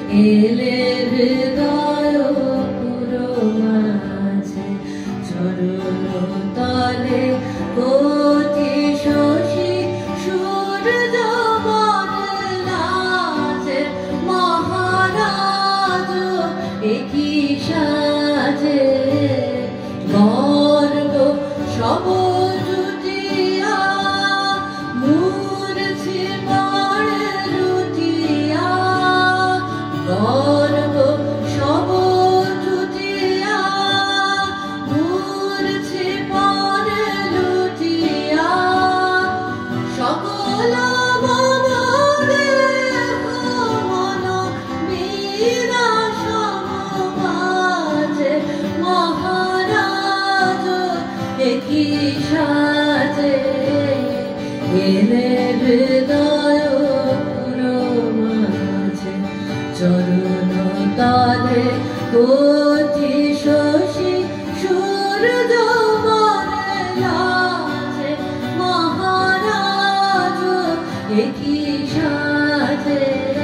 এলে হৃদয় পুরো মাঝে চরণ তলে কোটি শশী সূর্য বদলাছে মহারাজ একই সাজে গর্ব সব জুটিয়া মূর্ছি পড়ে লুটিয়া গর্ব সব জুটিয়া মূর্ছি পড়ে লুটিয়া সকল মন বীরা সমাজে মহারাজ একই সাজে এলে হৃদয় পুরো মাঝে চরণ তলে কোটি শশী সূর্য বদলাছে মহারাজ একই সাজে।